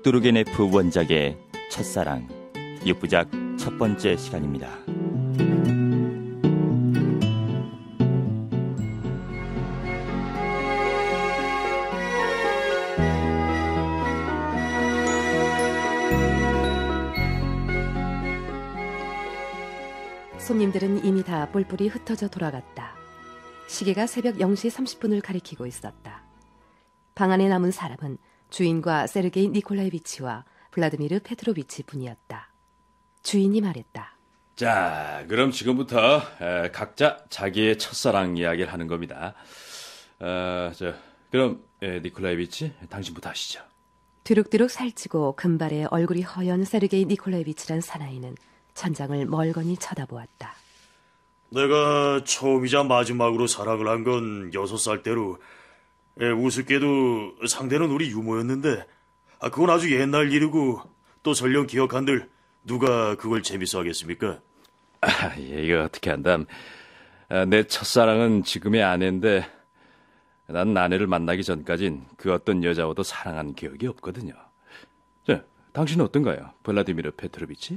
뚜르게네프 원작의 첫사랑 6부작 첫 번째 시간입니다. 손님들은 이미 다 뿔뿔이 흩어져 돌아갔다. 시계가 새벽 0시 30분을 가리키고 있었다. 방 안에 남은 사람은 주인과 세르게이 니콜라이비치와 블라드미르 페트로비치 분이었다. 주인이 말했다. 자, 그럼 지금부터 각자 자기의 첫사랑 이야기를 하는 겁니다. 그럼 니콜라이비치, 당신부터 하시죠. 뒤룩뒤룩 살찌고 금발에 얼굴이 허연 세르게이 니콜라이비치란 사나이는 천장을 멀거니 쳐다보았다. 내가 처음이자 마지막으로 사랑을 한 건 6살 때로. 우습게도 상대는 우리 유모였는데 그건 아주 옛날 일이고 또 설령 기억한들 누가 그걸 재밌어 하겠습니까? 이거 어떻게 한담. 내 첫사랑은 지금의 아내인데 난 아내를 만나기 전까진 그 어떤 여자와도 사랑한 기억이 없거든요. 자, 당신은 어떤가요, 블라디미르 페트로비치?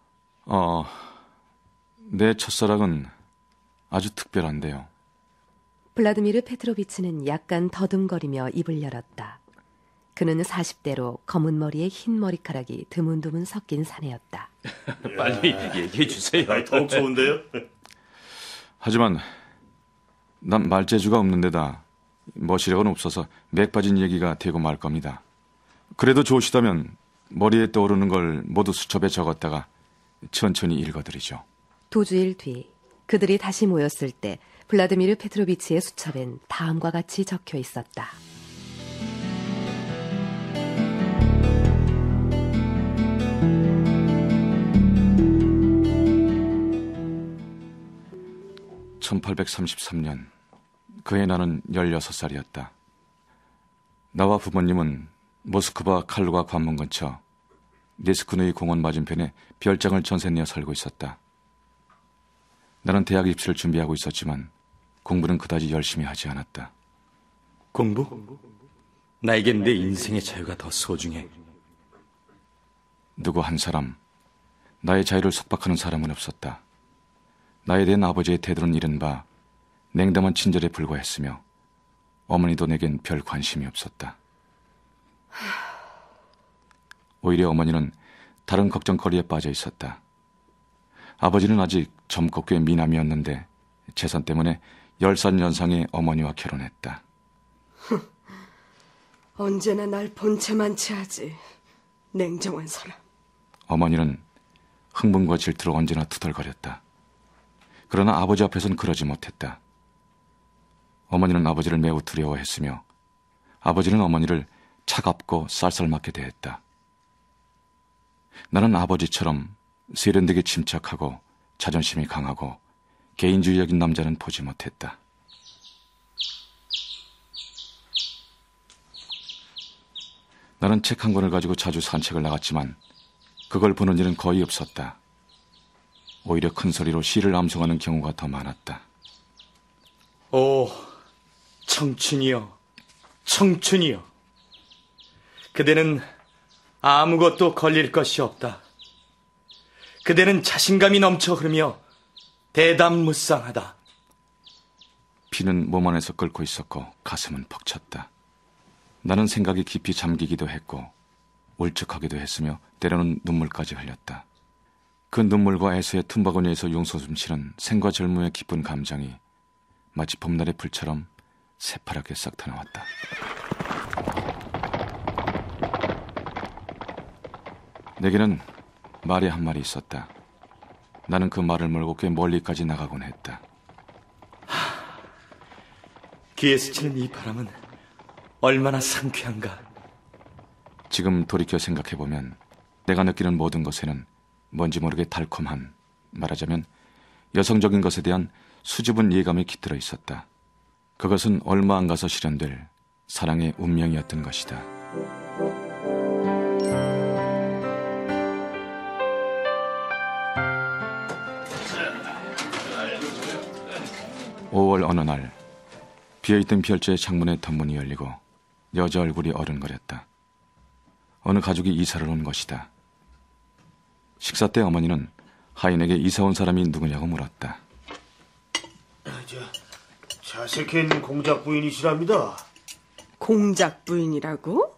내 첫사랑은 아주 특별한데요. 블라드미르 페트로비치는 약간 더듬거리며 입을 열었다. 그는 40대로 검은 머리에 흰 머리카락이 드문드문 섞인 사내였다. 빨리 얘기해 주세요. 더욱 좋은데요? 하지만 난 말재주가 없는 데다 머시력은 없어서 맥 빠진 얘기가 되고 말 겁니다. 그래도 좋으시다면 머리에 떠오르는 걸 모두 수첩에 적었다가 천천히 읽어드리죠. 2주일 뒤 그들이 다시 모였을 때 블라드미르 페트로비치의 수첩엔 다음과 같이 적혀 있었다. (1833년) 그해 나는 16살이었다. 나와 부모님은 모스크바 칼루가 관문 근처 네스쿠누이 공원 맞은편에 별장을 전세내어 살고 있었다. 나는 대학 입시를 준비하고 있었지만 공부는 그다지 열심히 하지 않았다. 공부? 나에겐 내 인생의 자유가 더 소중해. 누구 한 사람, 나의 자유를 속박하는 사람은 없었다. 나에 대한 아버지의 태도는 이른바 냉담한 친절에 불과했으며 어머니도 내겐 별 관심이 없었다. 오히려 어머니는 다른 걱정거리에 빠져 있었다. 아버지는 아직 젊고 꽤 미남이었는데 재산 때문에 10살 연상의 어머니와 결혼했다. 언제나 날 본체만 취하지. 냉정한 사람. 어머니는 흥분과 질투로 언제나 투덜거렸다. 그러나 아버지 앞에선 그러지 못했다. 어머니는 아버지를 매우 두려워했으며 아버지는 어머니를 차갑고 쌀쌀맞게 대했다. 나는 아버지처럼 세련되게 침착하고 자존심이 강하고 개인주의적인 남자는 보지 못했다. 나는 책 한 권을 가지고 자주 산책을 나갔지만 그걸 보는 일은 거의 없었다. 오히려 큰 소리로 시를 암송하는 경우가 더 많았다. 오, 청춘이여, 청춘이여. 그대는 아무것도 걸릴 것이 없다. 그대는 자신감이 넘쳐 흐르며 대담무쌍하다. 피는 몸 안에서 끓고 있었고 가슴은 벅찼다. 나는 생각이 깊이 잠기기도 했고 울적하기도 했으며 때로는 눈물까지 흘렸다. 그 눈물과 애서의 틈바구니에서 용솟음치는 생과 젊음의 기쁜 감정이 마치 봄날의 불처럼 새파랗게 싹 터나왔다. 내게는 말이 한 마리 있었다. 나는 그 말을 몰고 꽤 멀리까지 나가곤 했다. 귀에 스치는 이 바람은 얼마나 상쾌한가. 지금 돌이켜 생각해보면 내가 느끼는 모든 것에는 뭔지 모르게 달콤한, 말하자면 여성적인 것에 대한 수줍은 예감이 깃들어 있었다. 그것은 얼마 안 가서 실현될 사랑의 운명이었던 것이다. 5월 어느 날 비어있던 별자의 창문에 덧문이 열리고 여자 얼굴이 어른거렸다. 어느 가족이 이사를 온 것이다. 식사 때 어머니는 하인에게 이사 온 사람이 누구냐고 물었다. 자세켄 공작 부인이시랍니다. 공작 부인이라고?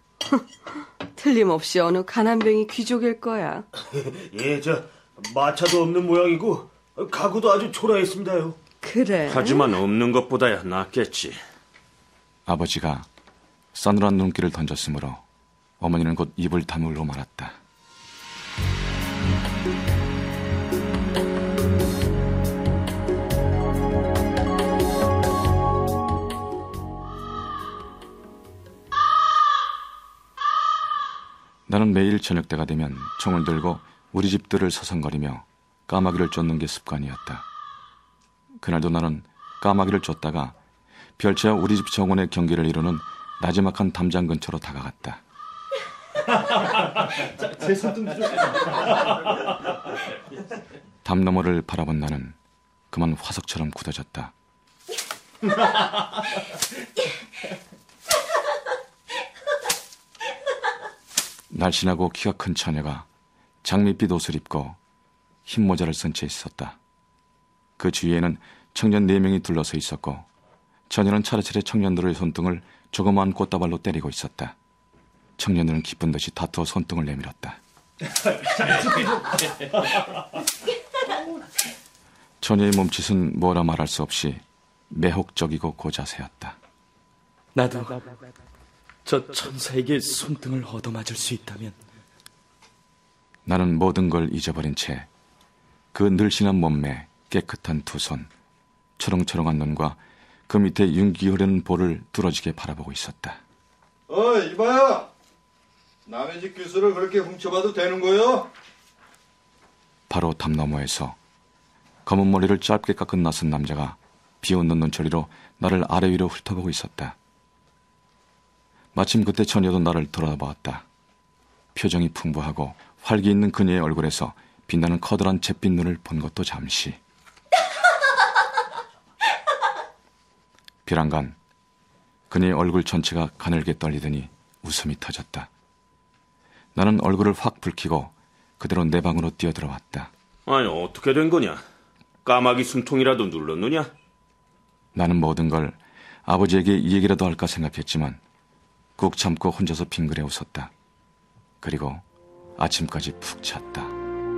틀림없이 어느 가난뱅이 귀족일 거야. 예, 마차도 없는 모양이고 가구도 아주 초라했습니다요. 그래? 하지만 없는 것보다야 낫겠지. 아버지가 싸늘한 눈길을 던졌으므로 어머니는 곧 입을 다물고 말았다. 나는 매일 저녁 때가 되면 총을 들고 우리 집들을 서성거리며 까마귀를 쫓는 게 습관이었다. 그날도 나는 까마귀를 쫓다가 별채와 우리 집 정원의 경계를 이루는 나지막한 담장 근처로 다가갔다. 담 너머를 바라본 나는 그만 화석처럼 굳어졌다. 날씬하고 키가 큰 처녀가 장밋빛 옷을 입고 흰 모자를 쓴 채 있었다. 그 주위에는 청년 4명이 둘러서 있었고 처녀는 차례차례 청년들의 손등을 조그마한 꽃다발로 때리고 있었다. 청년들은 기쁜 듯이 다투어 손등을 내밀었다. 처녀의 몸짓은 뭐라 말할 수 없이 매혹적이고 고자세였다. 나도 저 천사에게 손등을 얻어맞을 수 있다면. 나는 모든 걸 잊어버린 채 그 늘씬한 몸매, 깨끗한 두 손, 초롱초롱한 눈과 그 밑에 윤기 흐르는 볼을 뚫어지게 바라보고 있었다. 이봐야! 남의 집 기술을 그렇게 훔쳐봐도 되는 거요? 바로 담 너머에서 검은 머리를 짧게 깎은 낯선 남자가 비웃는 눈초리로 나를 아래 위로 훑어보고 있었다. 마침 그때 처녀도 나를 돌아보았다. 표정이 풍부하고 활기 있는 그녀의 얼굴에서 빛나는 커다란 잿빛 눈을 본 것도 잠시. 비란간 그녀의 얼굴 전체가 가늘게 떨리더니 웃음이 터졌다. 나는 얼굴을 확 붉히고 그대로 내 방으로 뛰어들어왔다. 아니, 어떻게 된 거냐? 까마귀 숨통이라도 눌렀느냐? 나는 모든 걸 아버지에게 이 얘기라도 할까 생각했지만 꾹 참고 혼자서 빙그레 웃었다. 그리고 아침까지 푹 잤다.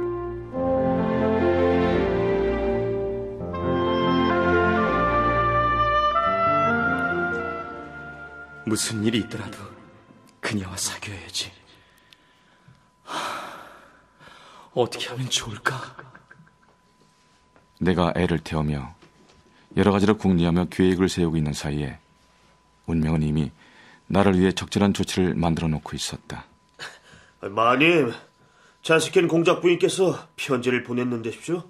무슨 일이 있더라도 그녀와 사귀어야지. 어떻게 하면 좋을까? 내가 애를 태우며 여러 가지로 궁리하며 계획을 세우고 있는 사이에 운명은 이미 나를 위해 적절한 조치를 만들어 놓고 있었다. 마님, 자스켄 공작 부인께서 편지를 보냈는데십시오.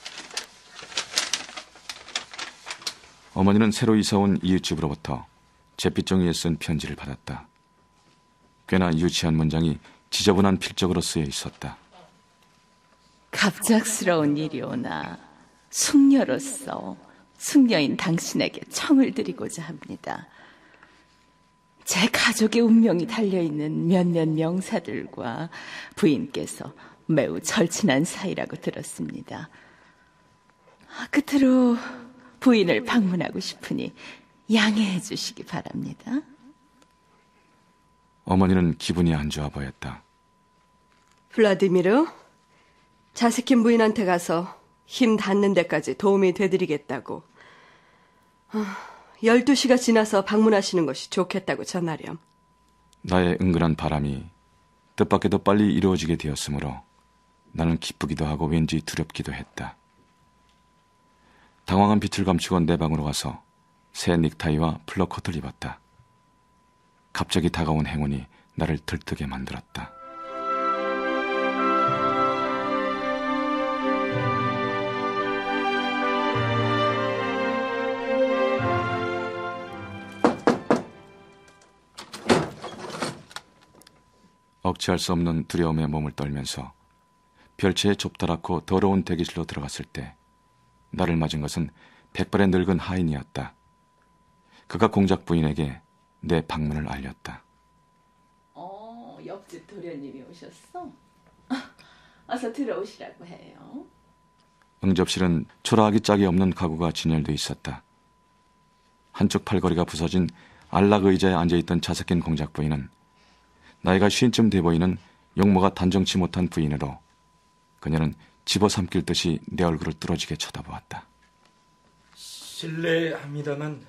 어머니는 새로 이사온 이웃집으로부터 잿빛종이에 쓴 편지를 받았다. 꽤나 유치한 문장이 지저분한 필적으로 쓰여 있었다. 갑작스러운 일이 오나 숙녀로서 숙녀인 당신에게 청을 드리고자 합니다. 제 가족의 운명이 달려있는 몇몇 명사들과 부인께서 매우 절친한 사이라고 들었습니다. 끝으로 부인을 방문하고 싶으니 양해해 주시기 바랍니다. 어머니는 기분이 안 좋아 보였다. 블라디미르, 자스킨 부인한테 가서 힘 닿는 데까지 도움이 되드리겠다고. 12시가 지나서 방문하시는 것이 좋겠다고 전하렴. 나의 은근한 바람이 뜻밖에도 빨리 이루어지게 되었으므로 나는 기쁘기도 하고 왠지 두렵기도 했다. 당황한 빛을 감추고 내 방으로 가서 새 넥타이와 플러코트를 입었다. 갑자기 다가온 행운이 나를 들뜨게 만들었다. 억제할 수 없는 두려움에 몸을 떨면서 별채의 좁다랗고 더러운 대기실로 들어갔을 때 나를 맞은 것은 백발의 늙은 하인이었다. 그가 공작 부인에게 내 방문을 알렸다. 옆집 도련님이 오셨어? 어서 들어오시라고 해요. 응접실은 초라하기 짝이 없는 가구가 진열돼 있었다. 한쪽 팔걸이가 부서진 안락 의자에 앉아있던 자석긴 공작 부인은 나이가 50쯤 돼 보이는 용모가 단정치 못한 부인으로 그녀는 집어삼킬 듯이 내 얼굴을 뚫어지게 쳐다보았다. 실례합니다만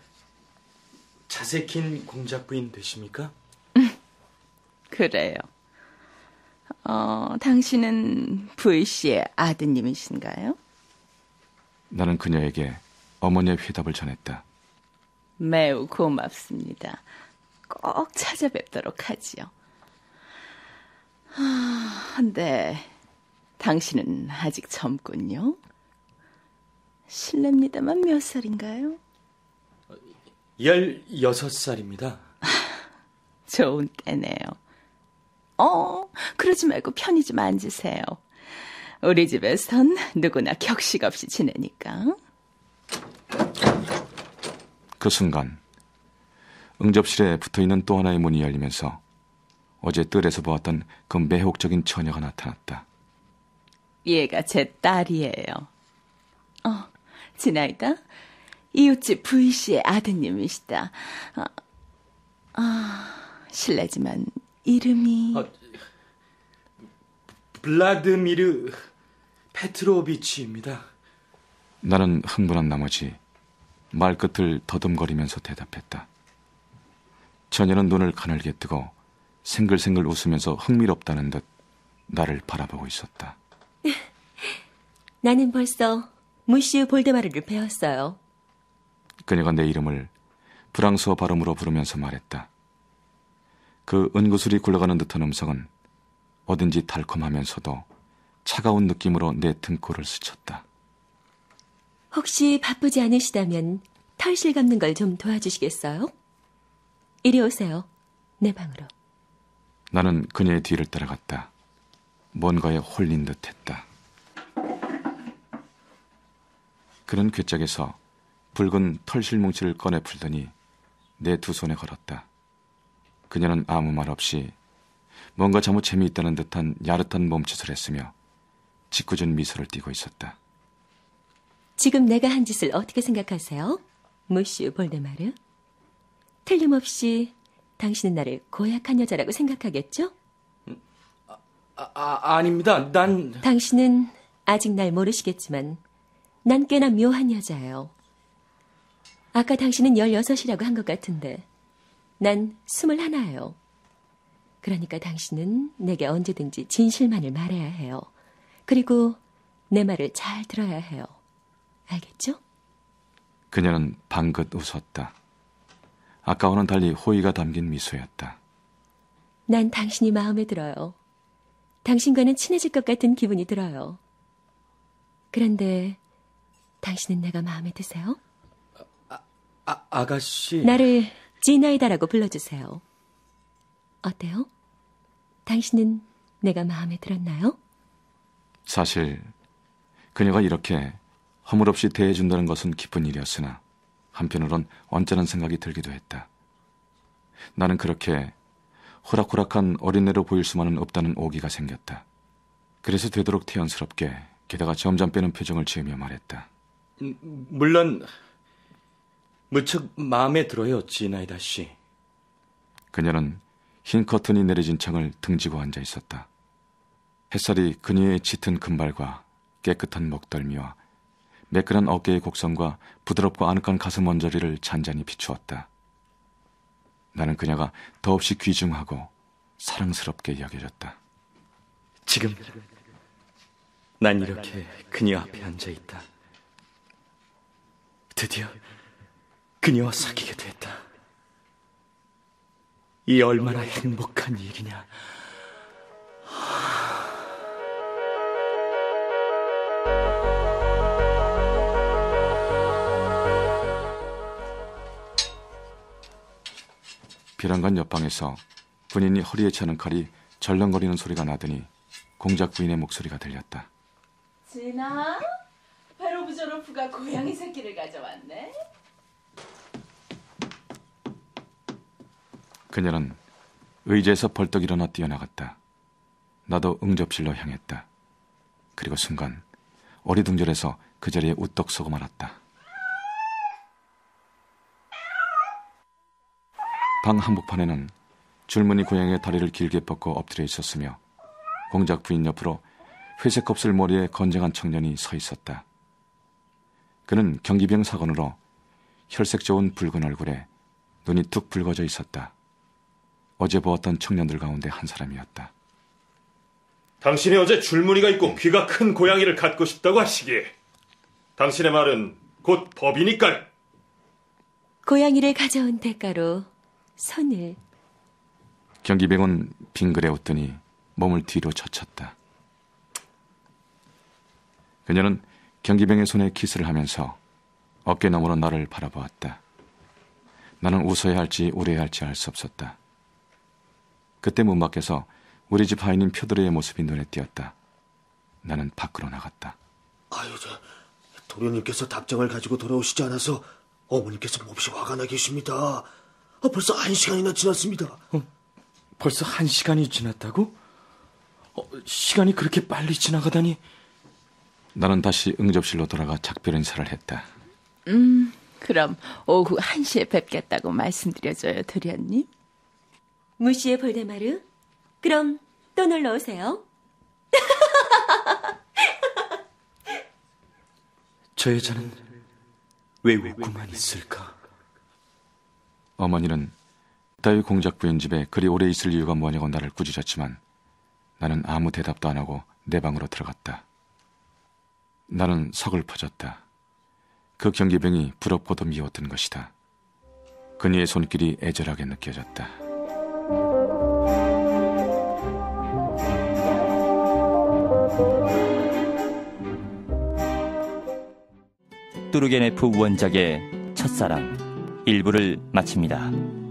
자세킨 공작 부인 되십니까? 그래요. 당신은 부이 씨의 아드님이신가요? 나는 그녀에게 어머니의 회답을 전했다. 매우 고맙습니다. 꼭 찾아뵙도록 하지요. 근데 당신은 아직 젊군요. 실례입니다만 몇 살인가요? 16살입니다. 좋은 때네요. 그러지 말고 편히 좀 앉으세요. 우리 집에선 누구나 격식 없이 지내니까. 그 순간 응접실에 붙어있는 또 하나의 문이 열리면서 어제 뜰에서 보았던 그 매혹적인 처녀가 나타났다. 얘가 제 딸이에요. 지나이다. 이웃집 부이 씨의 아드님이시다. 실례지만 이름이... 블라드미르 페트로비치입니다. 나는 흥분한 나머지 말끝을 더듬거리면서 대답했다. 처녀는 눈을 가늘게 뜨고 생글생글 웃으면서 흥미롭다는 듯 나를 바라보고 있었다. 나는 벌써 무시우 볼데마르를 배웠어요. 그녀가 내 이름을 프랑스어 발음으로 부르면서 말했다. 그 은구슬이 굴러가는 듯한 음성은 어딘지 달콤하면서도 차가운 느낌으로 내 등골을 스쳤다. 혹시 바쁘지 않으시다면 털실 감는 걸 좀 도와주시겠어요? 이리 오세요. 내 방으로. 나는 그녀의 뒤를 따라갔다. 뭔가에 홀린 듯했다. 그는 괴짝에서 붉은 털실 뭉치를 꺼내 풀더니 내 두 손에 걸었다. 그녀는 아무 말 없이 뭔가 잘못 재미있다는 듯한 야릇한 몸짓을 했으며 짓궂은 미소를 띠고 있었다. 지금 내가 한 짓을 어떻게 생각하세요? 무시우 볼데마르? 틀림없이 당신은 나를 고약한 여자라고 생각하겠죠? 아닙니다. 당신은 아직 날 모르시겠지만 난 꽤나 묘한 여자예요. 아까 당신은 16이라고 한 것 같은데 난 21예요. 그러니까 당신은 내게 언제든지 진실만을 말해야 해요. 그리고 내 말을 잘 들어야 해요. 알겠죠? 그녀는 방긋 웃었다. 아까와는 달리 호의가 담긴 미소였다. 난 당신이 마음에 들어요. 당신과는 친해질 것 같은 기분이 들어요. 그런데 당신은 내가 마음에 드세요? 아가씨... 나를 지나이다라고 불러주세요. 어때요? 당신은 내가 마음에 들었나요? 사실 그녀가 이렇게 허물없이 대해준다는 것은 기쁜 일이었으나 한편으론 언짢은 생각이 들기도 했다. 나는 그렇게 호락호락한 어린애로 보일 수만은 없다는 오기가 생겼다. 그래서 되도록 태연스럽게 게다가 점점 빼는 표정을 지으며 말했다. 물론 무척 마음에 들어요, 지나이다 씨. 그녀는 흰 커튼이 내려진 창을 등지고 앉아 있었다. 햇살이 그녀의 짙은 금발과 깨끗한 목덜미와 매끈한 어깨의 곡선과 부드럽고 아늑한 가슴 언저리를 잔잔히 비추었다. 나는 그녀가 더없이 귀중하고 사랑스럽게 여겨졌다. 지금 난 이렇게 그녀 앞에 앉아있다. 드디어 그녀와 사귀게 됐다. 이 얼마나 행복한 일이냐. 비란간 옆방에서 군인이 허리에 차는 칼이 절렁거리는 소리가 나더니 공작 부인의 목소리가 들렸다. 진아, 페로브조로프가 고양이 새끼를 가져왔네. 그녀는 의자에서 벌떡 일어나 뛰어나갔다. 나도 응접실로 향했다. 그리고 순간 어리둥절해서 그 자리에 우떡 서고 말았다. 방 한복판에는 줄무늬 고양이의 다리를 길게 뻗고 엎드려 있었으며 공작 부인 옆으로 회색 곱슬 머리에 건장한 청년이 서 있었다. 그는 경기병 사건으로 혈색 좋은 붉은 얼굴에 눈이 툭 붉어져 있었다. 어제 보았던 청년들 가운데 한 사람이었다. 당신이 어제 줄무늬가 있고 귀가 큰 고양이를 갖고 싶다고 하시기에 당신의 말은 곧 법이니까. 고양이를 가져온 대가로 손을. 경기병은 빙그레 웃더니 몸을 뒤로 젖혔다. 그녀는 경기병의 손에 키스를 하면서 어깨너머로 나를 바라보았다. 나는 웃어야 할지 울어야 할지 알 수 없었다. 그때 문 밖에서 우리 집 하인인 표드레의 모습이 눈에 띄었다. 나는 밖으로 나갔다. 아유, 도련님께서 답장을 가지고 돌아오시지 않아서 어머님께서 몹시 화가 나 계십니다. 벌써 1시간이나 지났습니다. 벌써 1시간이 지났다고? 시간이 그렇게 빨리 지나가다니. 나는 다시 응접실로 돌아가 작별 인사를 했다. 그럼 오후 1시에 뵙겠다고 말씀드려줘요, 도련님. 무시의 볼데마르, 그럼 또 놀러 오세요. 저 여자는 왜 웃고만 있을까? 어머니는 따위 공작 부인 집에 그리 오래 있을 이유가 뭐냐고 나를 꾸짖었지만 나는 아무 대답도 안 하고 내 방으로 들어갔다. 나는 서글퍼졌다. 그 경기병이 부럽고도 미웠던 것이다. 그녀의 손길이 애절하게 느껴졌다. 뚜르게네프 원작의 첫사랑 1부를 마칩니다.